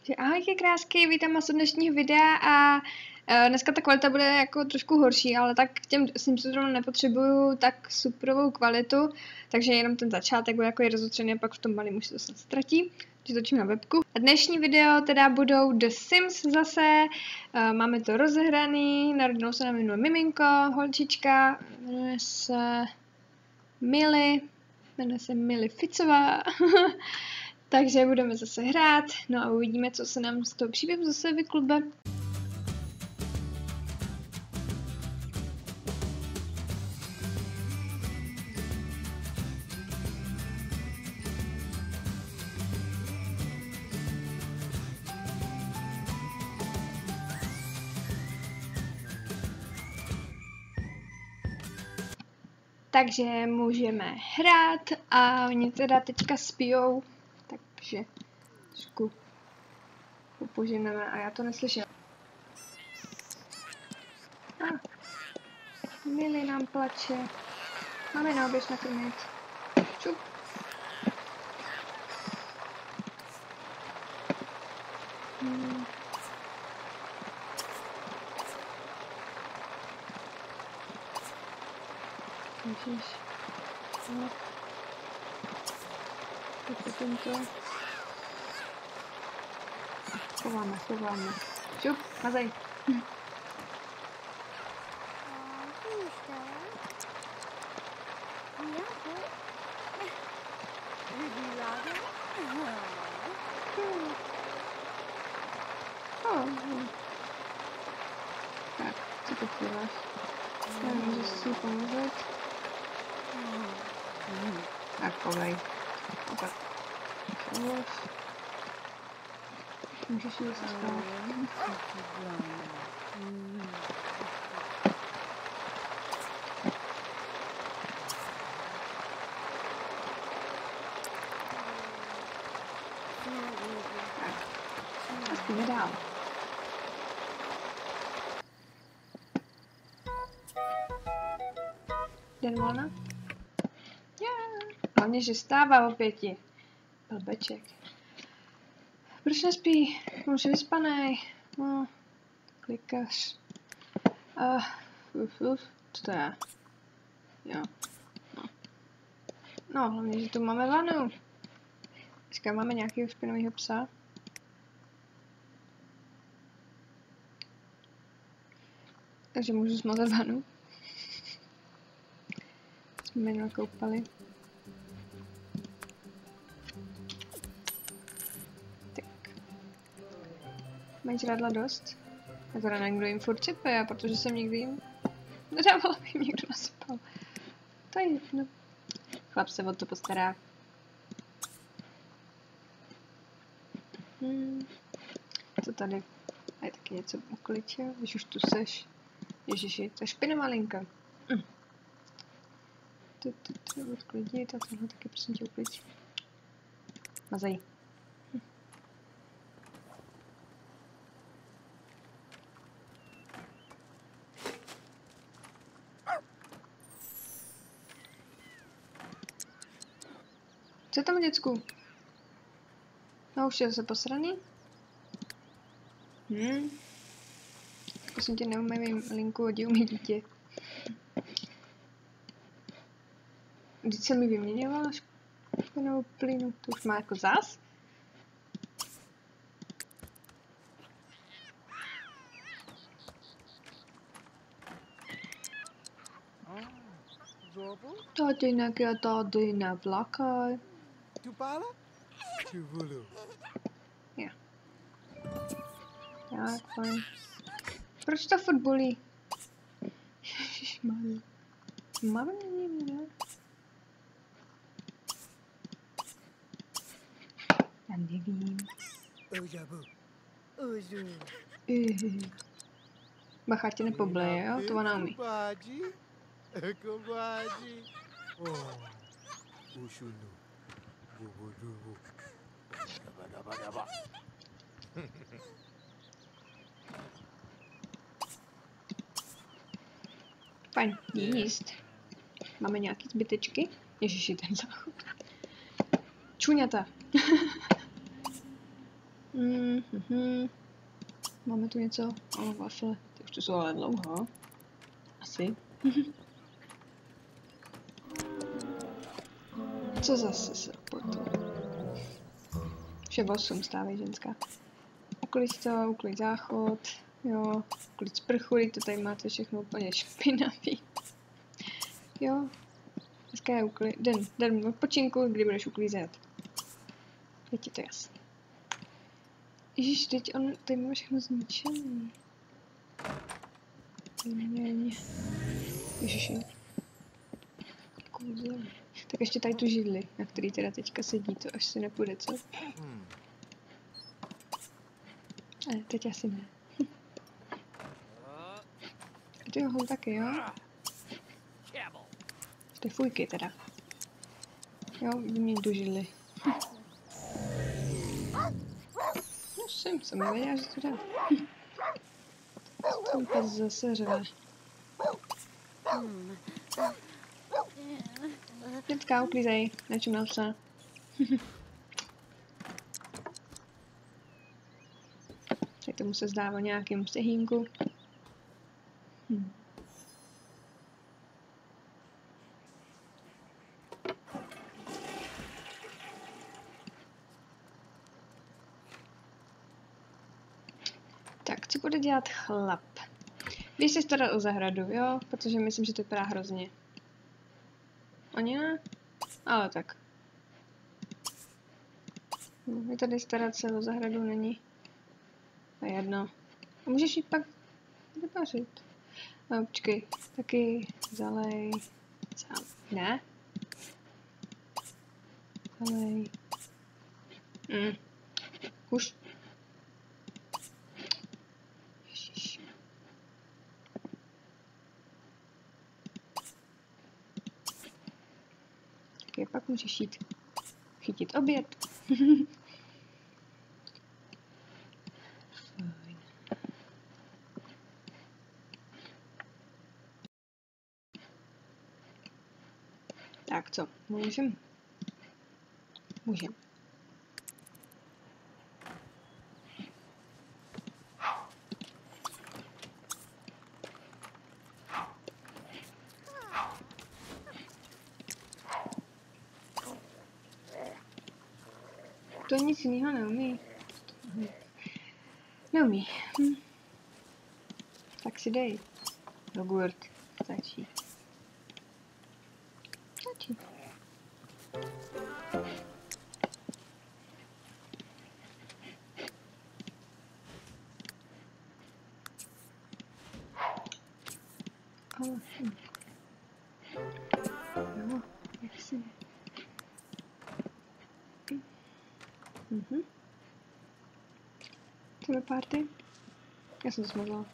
Ahojky krásky, vítám vás u dnešního videa a dneska ta kvalita bude jako trošku horší, ale tak k těm Simsům zrovna nepotřebuju tak superovou kvalitu, takže jenom ten začátek bude jako je rozotřený a pak v tom malým už se to snad ztratí, takže točím na webku. A dnešní video teda budou The Sims zase, máme to rozehraný, narodilo se nám minulé miminko, holčička, jmenuje se Milly Ficová. Takže budeme zase hrát, no a uvidíme, co se nám z toho příběhu zase vyklube. Takže můžeme hrát a oni teda teďka spijou. Takže trošku popoženeme a já to neslyším. Milly nám plače. Máme na oběž nakrmit. Čup. Ježiš. No. Potom to schováme. Šup, mazej. Tak, co to děláš? Já můžu si pomůžet. Tak, povej. Opak. Můžeš jít stát. A spíme dál. Den volna? Hlavně, že stává o 5. Blbeček. Proč nespí? Už je vyspanej. No, klikař. Co to je? Jo. No, hlavně, že tu máme vanu. Dneska máme nějakého špinavého psa. Takže můžu smazat vanu. Jsme jen nakoupali. Mají žrádla dost? Já teda nevím, kdo jim furt sype, protože jsem nikdy jim nedával, aby jim někdo nasypal. To je jedno. Chlap se o to postará. Co tady? A je taky něco uklič, jo? Když už tu seš. Ježiši, to je špinavá linka. To odklidit a tohle taky prosím tě uklič. Mazej. Co je tam, děcku? No už je zase posraný? Prosím tě, neumím linku, hodí umí dítě. Vždyť se mi vyměňovala špinavou plynu, to už má jako zás? Tady nevlakaj. Jo. Tak, fajn. Proč to furt bolí? Ježišmarja. Máme ne? Já nevím. Bacha, tě nepobleje, jo? To ona umí. Fajn, jíst. Máme nějaký zbytečky? Ježiši, ten záchod. Čuňata. Máme tu něco? Ale wafle. Ty už tu jsou ale dlouho. Asi. Co zase se potom? Vše 8 stávej ženská. Uklid to, uklid záchod, jo, uklid sprchu, to tady máte všechno úplně špinavý. Jo, dneska je den odpočinku, kdy budeš uklízet. Je ti to jasné. Ježiš, teď tady máme všechno zničený. Ježiši. Kůzel. Tak ještě tady tu židli, na který teda teďka sedí, to až si nepůjde, co? Ne, teď asi ne. Ty ho taky, jo? Ty fujky teda. Jo, vyměň tu židli. No jsem nevěděla, že to dá. Ten pes zase řve. Děcka, uklízej, nečumel se. Tak tomu se zdá o nějakým stehínku. Tak, co bude dělat chlap? Běž se starat o zahradu, jo? Protože myslím, že to vypadá hrozně. Ani ne? Ale tak. Je tady starat se o zahradu není. To je jedno. A můžeš jít pak vypařit. No, počkej. Taky zalej. Ne? Zalej. Už. Ježiš. Tak pak můžeš jít chytit oběd. Tak co, můžem? Můžem. To nic jiného neumí. Neumí. Tak si dej. Jogurt. Stačí. Stačí. Ale... Jo, jak si... Chceme party? Já jsem to smazala.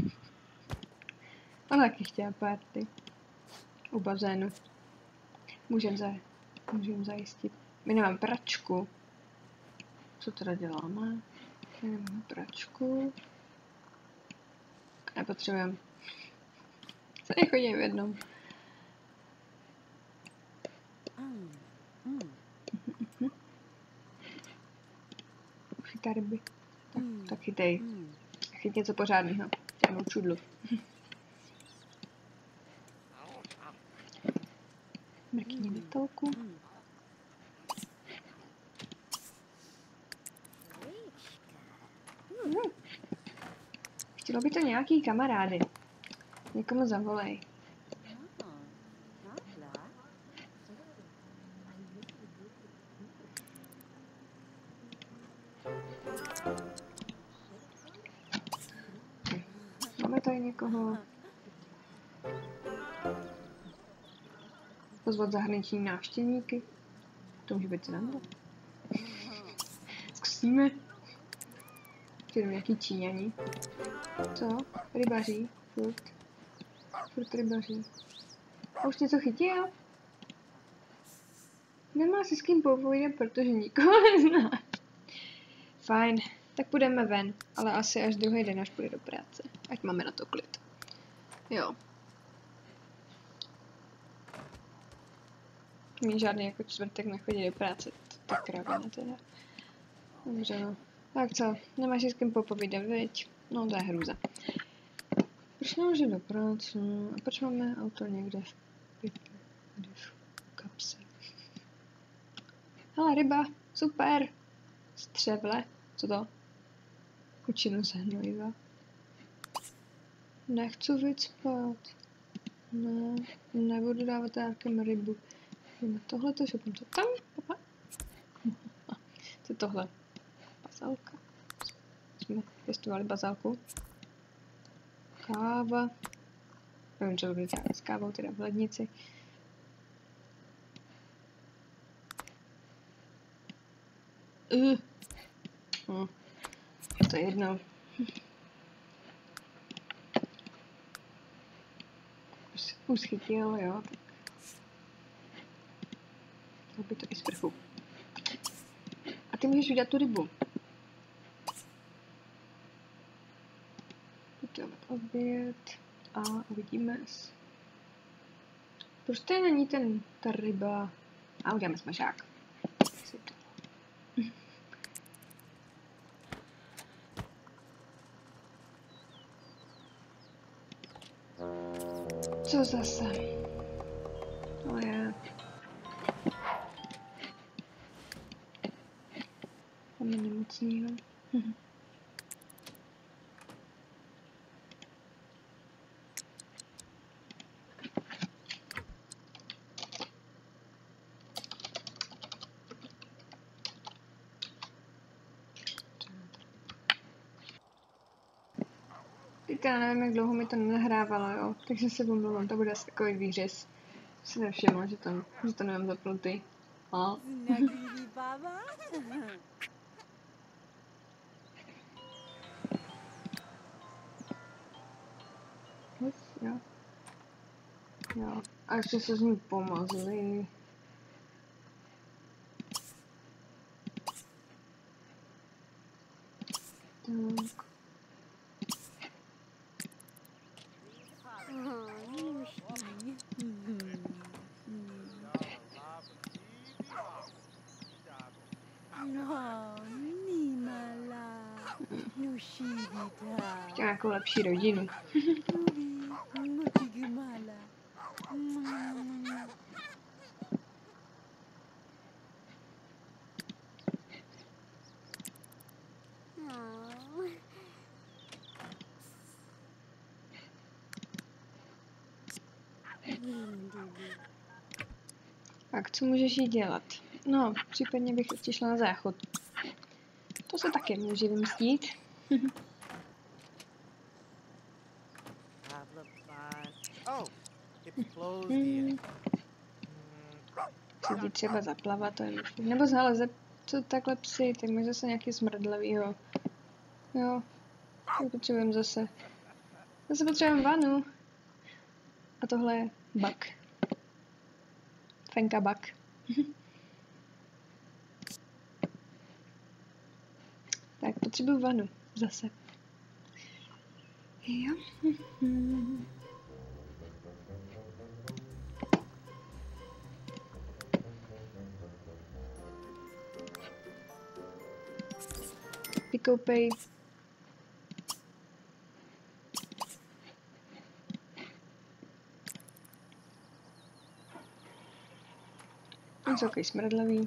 Ona taky chtěla party. U bazénu. Můžem zajistit. My nemáme pračku. Co teda děláme? My nemáme pračku. Nepotřebujeme. Co nechodím v jednom. Chytá ryby. Tak chytej. Chyť něco pořádného. Žádnou čudlu. Mrkni metolku. Chtělo by to nějaký kamarády. Někomu zavolej. Máme tady někoho. Pozvat zahraniční návštěvníky. To může být sranda. Zkusíme. Přijdu nějaký Číňani. Co? Rybaří. Furt rybaří. A už něco chytil? Nemá si s kým popovídat, protože nikoho nezná. Fajn, tak půjdeme ven, ale asi až druhý den, až půjde do práce. Ať máme na to klid. Jo. Mí žádný jako čtvrtek nechodí do práce. Tak kravina teda. Dobře no. Tak co, nemáš si s kým popovídat, viď? No to je hrůza. Proč nemůžu do práce? A proč máme auto někde v pytli? Tady v kapse. Hele, ryba, super. Střevle, co to? Kučinu se hnojiva. Nechci víc spát. Ne, nebudu dávat nějakým rybu. Tohle to šupnu, to tam, papa. Co je tohle? Bazálka. Jsme pěstovali bazálku. Káva. Nevím, co budu dělat s kávou, teda v lednici. To je jedno. Už chytil, jo, tak by to i sprchu. A ty můžeš udělat tu rybu. Udělat oběd a uvidíme. Proč to není ta ryba? A uděláme smažák. Co zase? To je... Máme nemocnýho. Teďka nevím, jak dlouho mi to nenahrávalo, jo, takže se omlouvám, to bude asi takový výřez. Si nevšimla, že to nemám zapnutý. A? Jo. Jo. A ještě se z ní pomazli. Tak. Chtěla nějakou lepší rodinu. Tak, co můžeš jí dělat? No, případně bych ještě šla na záchod. To se taky může vymstít. Chci ti třeba zaplavat, to je možný. Nebo hele, co takhle psy, tak máš zase nějaký smrdlavýho. Jo, to potřebujeme zase. Zase potřebujeme vanu. A tohle je bug. Fenka bug. Tak, potřebuju vanu. Zase. Jo. Vykoupej. On jsou takový smradlavý.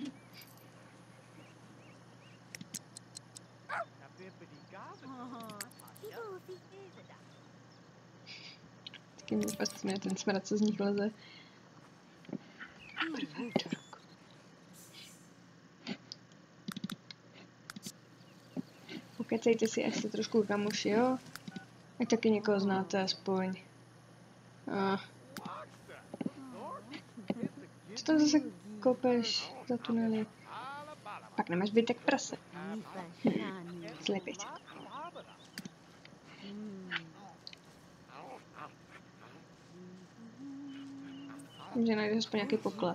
Taky mě fascinuje ten smrad, co z nich leze. Pokecejte si, až jste trošku kamoši, jo? Ať taky někoho znáte aspoň. Co tam zase kopeš za tunely? Pak nemáš zbytek prase. Slepice. Že najdeš aspoň nějaký poklad.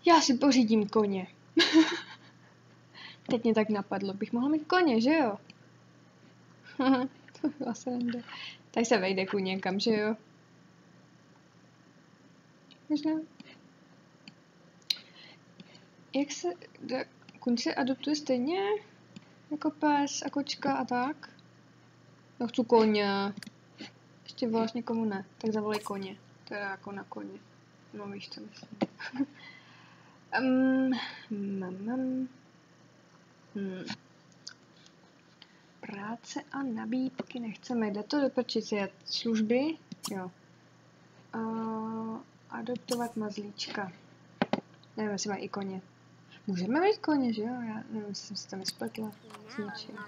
Já si pořídím koně. Teď mě tak napadlo, bych mohla mít koně, že jo? To byla sranda. Tak se vejde ku někam, že jo? Možná. Jak se... Kuň se adoptuje stejně? Jako pes a kočka a tak? Já chci koně. Ještě voláš někomu ne, tak zavolej koně. To je jako na koně. No víš, co myslím. Práce a nabídky nechceme. Jde to dopočít služby? Jo. Adoptovat mazlíčka. Nevím, jestli má i koně. Můžeme mít koně, že jo? Já nevím, jestli jsem se tam nespletla. S něčím.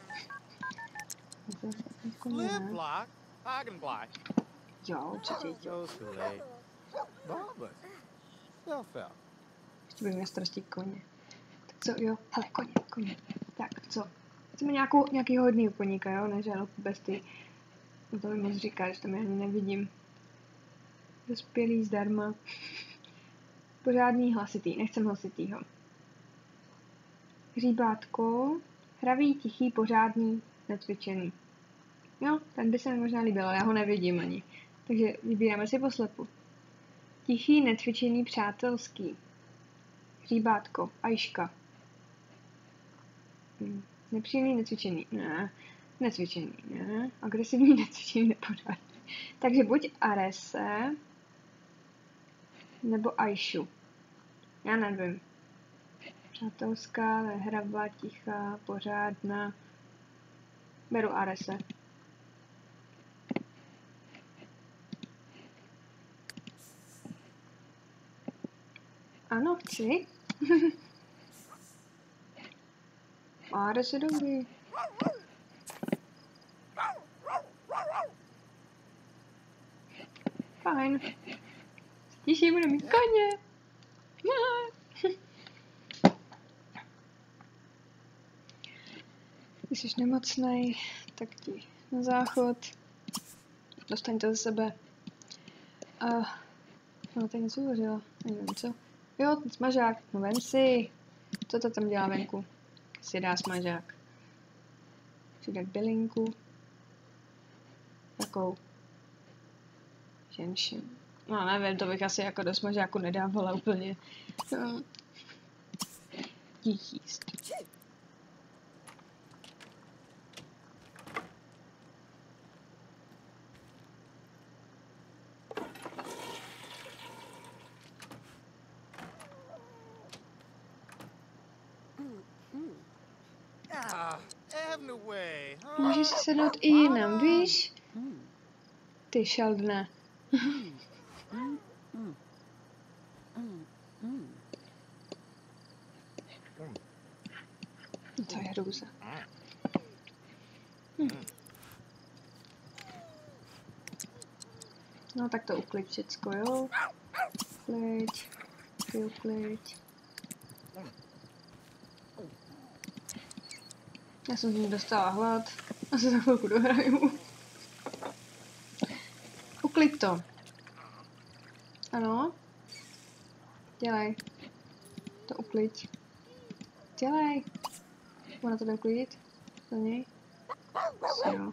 Jo, určitě jo. Ještě bych měl starosti koně. Tak co, jo? Hele, koně. Tak, co? Chceme nějakýho hodnýho koníka, jo? Ne žádnou bestii. No to mi moc říká, že tam já ani nevidím. Dospělý zdarma. Pořádný hlasitý, nechcem hlasitýho. Hříbátko. Hravý, tichý, pořádný, necvičený. Jo, ten by se mi možná líbil, ale já ho nevidím ani. Takže vybíráme si poslepu. Tichý, necvičený, přátelský. Hříbátko. Ajška. Nepříjemný, necvičený. Ne. Necvičený, ne. Agresivní, necvičený, nepořádný. Takže buď Arese, nebo Ajšu. Já nevím. Přátelská, hravá, tichá, pořádná. Beru Arese. Ano, chci. Ares je dobrý. Fajn. Těší, budu mít koně. Když jsi nemocnej, tak ti na záchod. Dostaň to ze sebe. No, tady něco uvařila. Nevím co. Jo, ten smažák. No vem si. Co to tam dělá venku? Si dá smažák. Přijde k bylinku. Takou. Ženším. No nevím, to bych asi jako do smažáku nedávala úplně. No. Dítí jíst. Můžeš si sednout i jinam, víš? Ty šeldne. To je růza. No tak to uklid všecko, jo? Uklid. Ty uklid. Já jsem z ní dostala hlad. A se za chvilku dohraju. Uklid to. Ano. Dělej. To uklid. Dělej. Ona to jde uklidit? Za něj? Jo.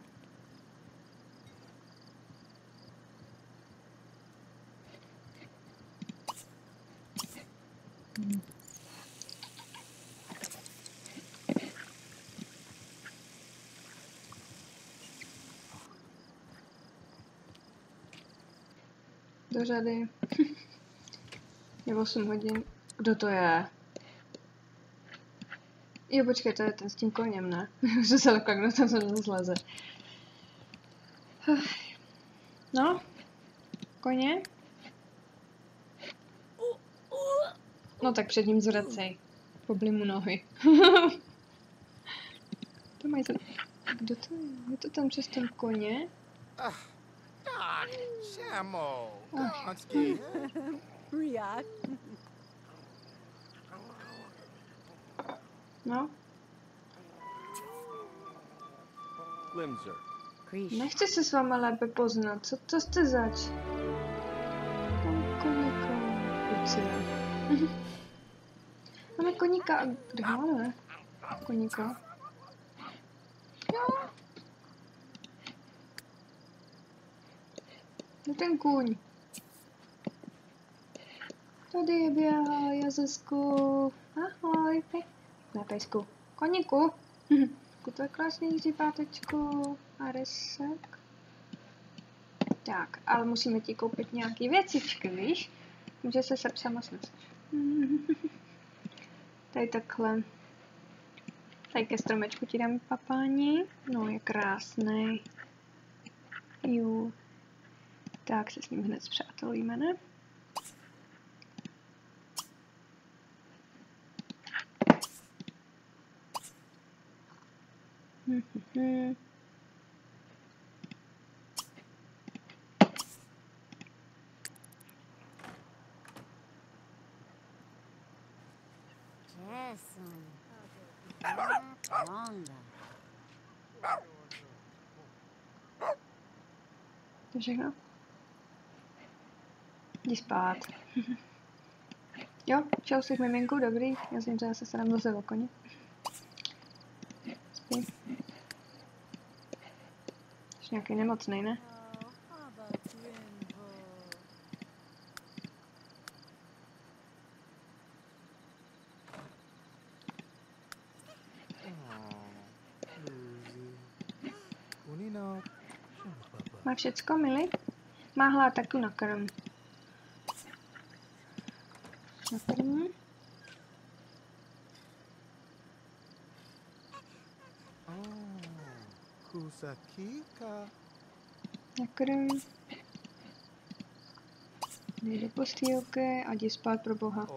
Do řady. Je 8 hodin. Kdo to je? Jo, počkej, to je ten s tím koněm, ne? Že se takhle, kdo tam se zleze. No? Koně? No tak před ním zvracej. Pobli mu nohy. To mají ten... Kdo to je? Je to ten přes ten koně? No? Nechci se s váma lépe poznat. Co jste zač? Koně, kluci. Máme koníka. Kde máme koníka? Jo. No ten kůň. Tady je běhá, Jazesku. Ahoj, ne pejsku. Koníku. To je krásný hřibátečku. A resek. Tak, ale musíme ti koupit nějaký věcičky, víš? Může se psama snést. Tady takhle. Tady ke stromečku ti dám papáni. No, je krásný. Jo. Tak se s ním hned zpřátelíme, ne? To všechno? Jdi spát. Jo, čau si miminku, dobrý. Já jsem třeba se starám zase o koně. Spí. Jsi nějaký nemocnej, ne? Má všecko, milý? Má hlad, tak tu nakrm. Nakrm. Nakrm. Jdi do postýlky a jdi spát pro boha.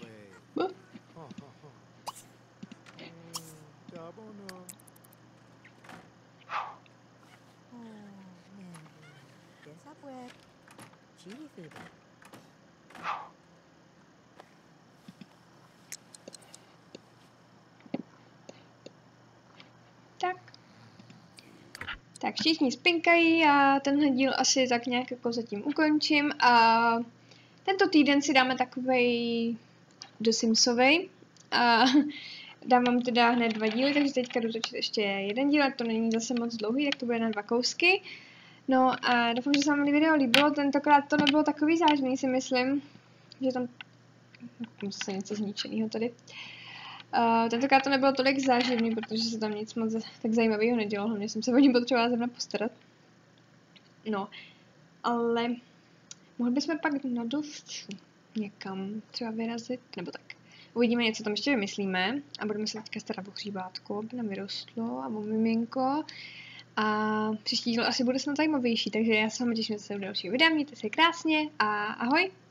Tak všichni spinkají a tenhle díl asi tak nějak jako zatím ukončím a tento týden si dáme takovej do Simsovej a dám vám teda hned 2 díly, takže teďka dotočit ještě jeden díl, to není zase moc dlouhý, tak to bude na 2 kousky. No a doufám, že se vám video líbilo, tentokrát to nebylo takový záživný, si myslím, že tam zase něco zničenýho tady. Tentokrát to nebylo tolik záživný, protože se tam nic moc tak zajímavého nedělo, hlavně jsem se o ní potřebovala zrovna postarat. No, ale mohli bychom pak na dovču někam třeba vyrazit, nebo tak. Uvidíme, něco tam ještě vymyslíme a budeme se teďka starat o hříbátko, aby nám vyrostlo a o miminko. A příští díl asi bude snad zajímavější, takže já se vám těším zase u dalšího videa, mějte se krásně a ahoj!